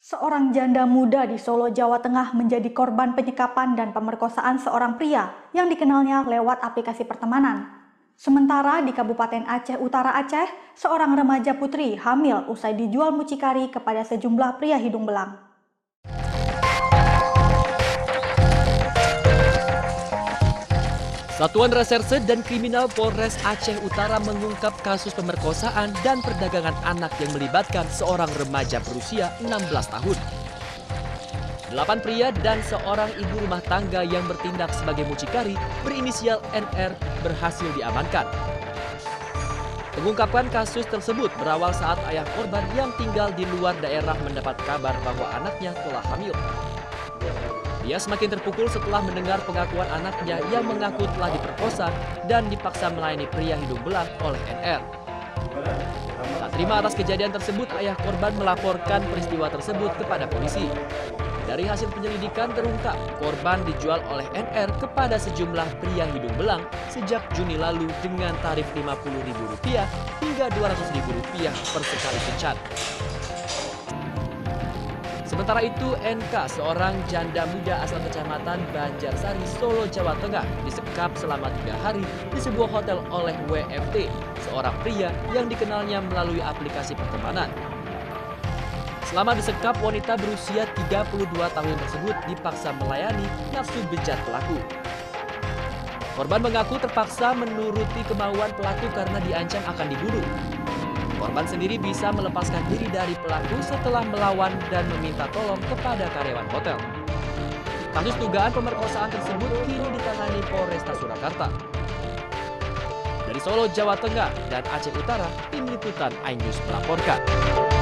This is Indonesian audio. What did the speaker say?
Seorang janda muda di Solo, Jawa Tengah menjadi korban penyekapan dan pemerkosaan seorang pria yang dikenalnya lewat aplikasi pertemanan. Sementara di Kabupaten Aceh Utara Aceh, seorang remaja putri hamil usai dijual mucikari kepada sejumlah pria hidung belang. Satuan Reserse dan Kriminal Polres Aceh Utara mengungkap kasus pemerkosaan dan perdagangan anak yang melibatkan seorang remaja berusia 16 tahun. 8 pria dan seorang ibu rumah tangga yang bertindak sebagai mucikari berinisial NR berhasil diamankan. Pengungkapan kasus tersebut berawal saat ayah korban yang tinggal di luar daerah mendapat kabar bahwa anaknya telah hamil. Dia semakin terpukul setelah mendengar pengakuan anaknya yang mengaku telah diperkosa dan dipaksa melayani pria hidung belang oleh NR. Tak terima atas kejadian tersebut, ayah korban melaporkan peristiwa tersebut kepada polisi. Dari hasil penyelidikan terungkap, korban dijual oleh NR kepada sejumlah pria hidung belang sejak Juni lalu dengan tarif Rp50.000 hingga Rp200.000 per sekali kencan. Sementara itu, NK, seorang janda muda asal Kecamatan Banjarsari, Solo, Jawa Tengah, disekap selama 3 hari di sebuah hotel oleh WFT, seorang pria yang dikenalnya melalui aplikasi pertemanan. Selama disekap, wanita berusia 32 tahun tersebut dipaksa melayani nafsu bejat pelaku. Korban mengaku terpaksa menuruti kemauan pelaku karena diancam akan dibunuh. Korban sendiri bisa melepaskan diri dari pelaku setelah melawan dan meminta tolong kepada karyawan hotel. Kasus dugaan pemerkosaan tersebut kini ditangani Polresta Surakarta. Dari Solo, Jawa Tengah dan Aceh Utara, Tim Liputan iNews melaporkan.